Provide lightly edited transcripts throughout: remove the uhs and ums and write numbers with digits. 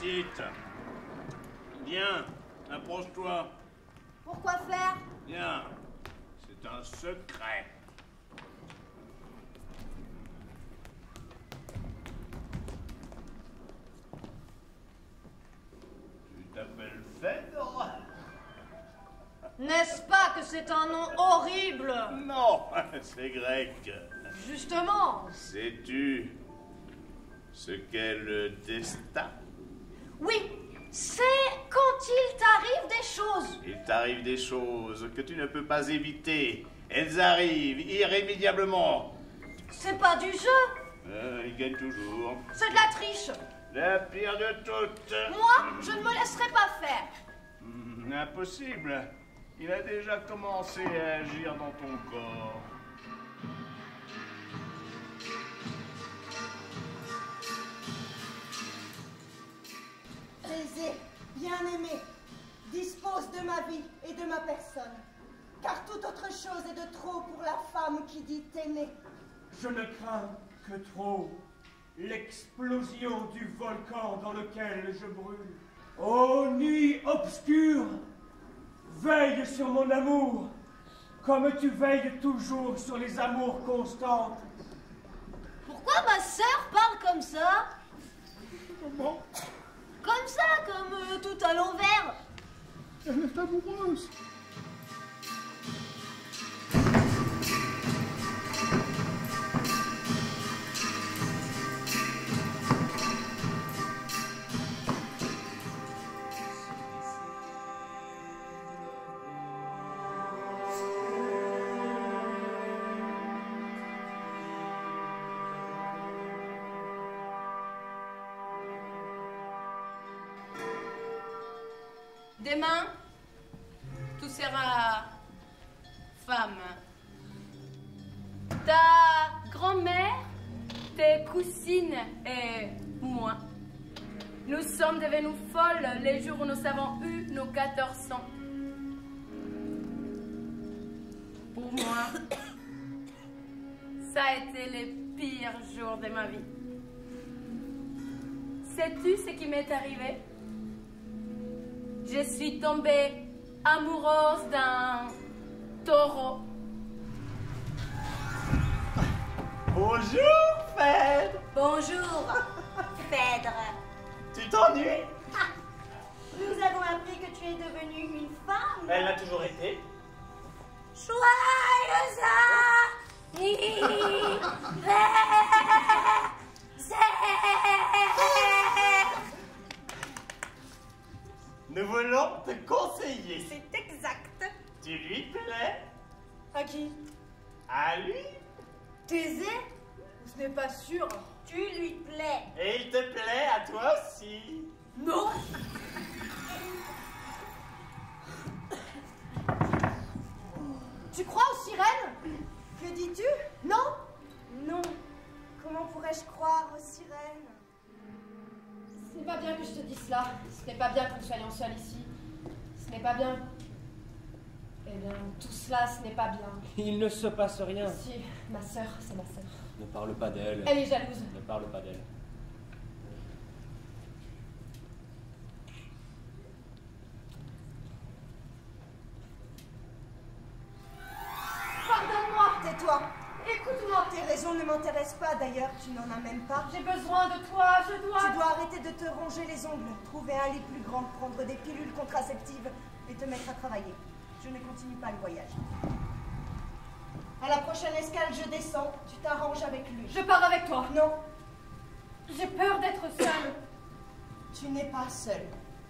petite. Viens, approche-toi. Pourquoi faire? Viens, c'est un secret. Tu t'appelles Phèdre? N'est-ce pas que c'est un nom horrible? Non, c'est grec. Justement. Sais-tu ce qu'est le destin? Oui, c'est quand il t'arrive des choses. Il t'arrive des choses que tu ne peux pas éviter. Elles arrivent irrémédiablement. C'est pas du jeu. Il gagne toujours. C'est de la triche. La pire de toutes. Moi, je ne me laisserai pas faire. Impossible. Il a déjà commencé à agir dans ton corps. Thésée, bien-aimé, dispose de ma vie et de ma personne, car toute autre chose est de trop pour la femme qui dit aimer. Je ne crains que trop l'explosion du volcan dans lequel je brûle. Ô nuit obscure, veille sur mon amour, comme tu veilles toujours sur les amours constantes. Pourquoi ma sœur parle comme ça? Comment? Comme ça, comme tout à l'envers. Elle est amoureuse. Demain, tu seras femme. Ta grand-mère, tes cousines et moi, nous sommes devenues folles les jours où nous avons eu nos 14 ans. Pour moi, ça a été les pires jours de ma vie. Sais-tu ce qui m'est arrivé? Je suis tombée amoureuse d'un taureau. Bonjour, Phèdre. Bonjour, Phèdre. Tu t'ennuies? Nous avons appris que tu es devenue une femme. Elle l'a toujours été. Joyeux anniversaire. Nous voulons te conseiller. C'est exact. Tu lui plais? À qui? À lui? Thésée? Ce n'est pas sûr. Tu lui plais. Et il te plaît à toi aussi. Non. Tu crois aux sirènes? Que dis-tu? Non? Non. Comment pourrais-je croire aux sirènes? Ce n'est pas bien que je te dise cela. Ce n'est pas bien que nous soyons seuls ici. Ce n'est pas bien. Eh bien, tout cela, ce n'est pas bien. Il ne se passe rien. Si, ma sœur, c'est ma sœur. Ne parle pas d'elle. Elle est jalouse. Ne parle pas d'elle. Pardonne-moi. Tais-toi. Écoute-moi. Tes raisons ne m'intéressent pas, d'ailleurs, tu n'en as même pas. J'ai besoin de toi, je dois... Tu dois arrêter de te ronger les ongles, trouver un lit plus grand, prendre des pilules contraceptives et te mettre à travailler. Je ne continue pas le voyage. À la prochaine escale, je descends, tu t'arranges avec lui. Je pars avec toi. Non, J'ai peur d'être seule. tu n'es pas seule.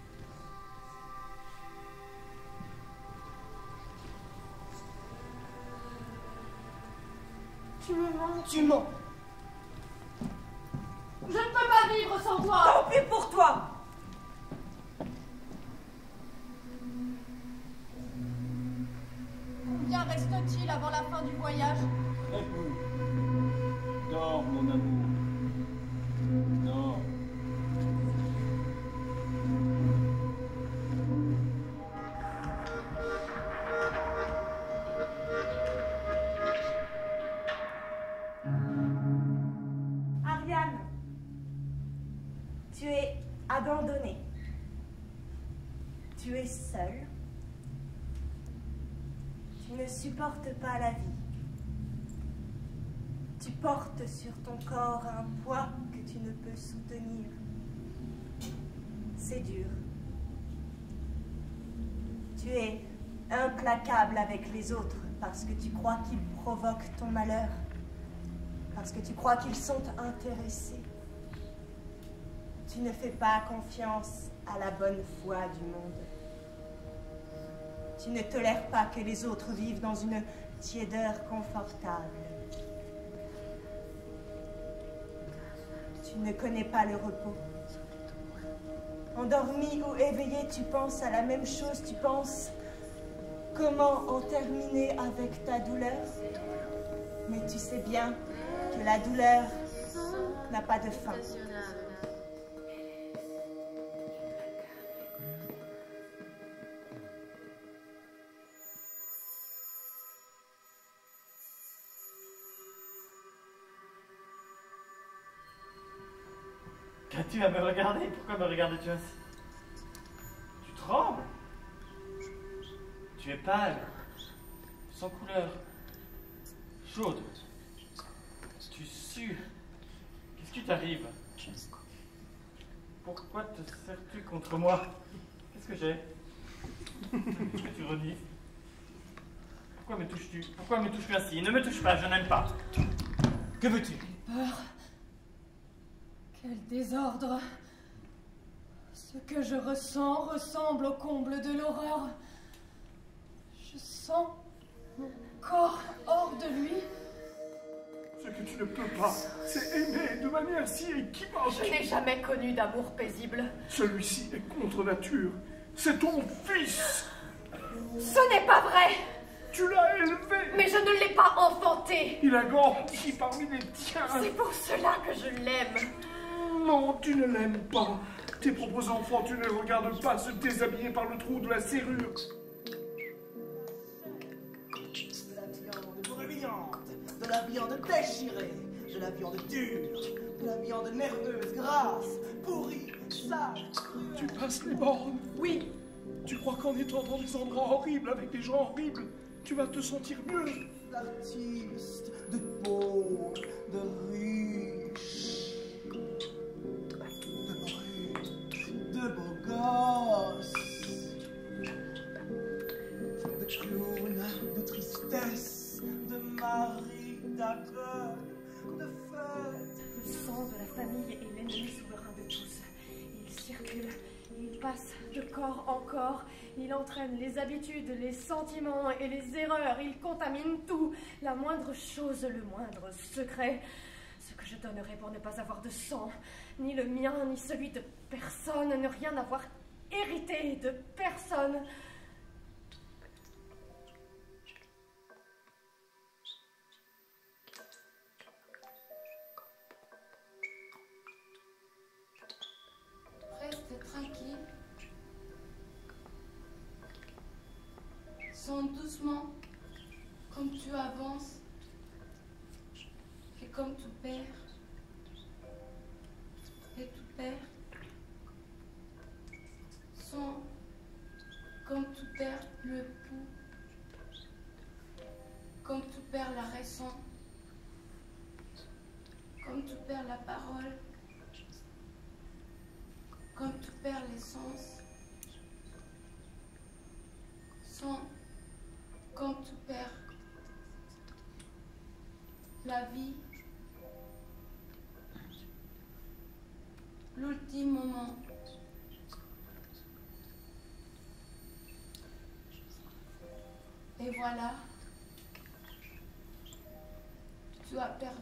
Tu me manques. Tu mens. Je ne peux pas vivre sans toi. Tant pis pour toi. Combien reste-t-il avant la fin du voyage? Très peu. Dors, mon amour. Dors. Ariane, tu es Adam abandonné. Tu es seul. Tu ne supportes pas la vie. Tu portes sur ton corps un poids que tu ne peux soutenir. C'est dur. Tu es implacable avec les autres parce que tu crois qu'ils provoquent ton malheur, parce que tu crois qu'ils sont intéressés. Tu ne fais pas confiance à la bonne foi du monde. Tu ne tolères pas que les autres vivent dans une tiédeur confortable. Tu ne connais pas le repos. Endormi ou éveillé, tu penses à la même chose. Tu penses comment en terminer avec ta douleur. Mais tu sais bien que la douleur n'a pas de fin. Tu vas me regarder? Pourquoi me regardes-tu ainsi? Tu trembles? Tu es pâle, sans couleur, chaude. Tu sues. Qu'est-ce qui t'arrive? Pourquoi te serres-tu contre moi? Qu'est-ce que j'ai? Qu'est-ce que tu renies? Pourquoi me touches-tu? Pourquoi me touches-tu ainsi? Ne me touche pas, je n'aime pas. Que veux-tu? Peur. Quel désordre. Ce que je ressens ressemble au comble de l'horreur. Je sens mon corps hors de lui. Ce que tu ne peux pas, c'est aimer de manière si équivoque. Je n'ai jamais connu d'amour paisible. Celui-ci est contre nature. C'est ton fils. Ce n'est pas vrai. Tu l'as élevé. Mais je ne l'ai pas enfanté. Il a grandi parmi les tiens. C'est pour cela que je l'aime. Non, tu ne l'aimes pas. Tes propres enfants, tu ne les regardes pas se déshabiller par le trou de la serrure. De la viande bruyante, de la viande déchirée, de la viande dure, de la viande nerveuse, grasse, pourrie, sale. Tu passes les bornes. Oui. Tu crois qu'en étant dans des endroits horribles, avec des gens horribles, tu vas te sentir mieux. D'artistes, de pauvres, de riches, de bruts, de beaux gosses, de clowns, de tristesse, de maris, d'aveugles, de fêtes. Le sang de la famille est l'ennemi souverain de tous. Il circule, il passe de corps en corps, il entraîne les habitudes, les sentiments et les erreurs, il contamine tout, la moindre chose, le moindre secret. Ce que je donnerais pour ne pas avoir de sang, ni le mien, ni celui de personne, ne rien avoir hérité de personne. Reste tranquille. Sens doucement comme tu avances. Fais comme ton père. Et ton père. Sens comme tu perds le pouls. Comme tu perds la raison. Comme tu perds la parole. Comme tu perds l'essence. Sens comme tu perds la vie. L'ultime moment. Et voilà, tu as perdu.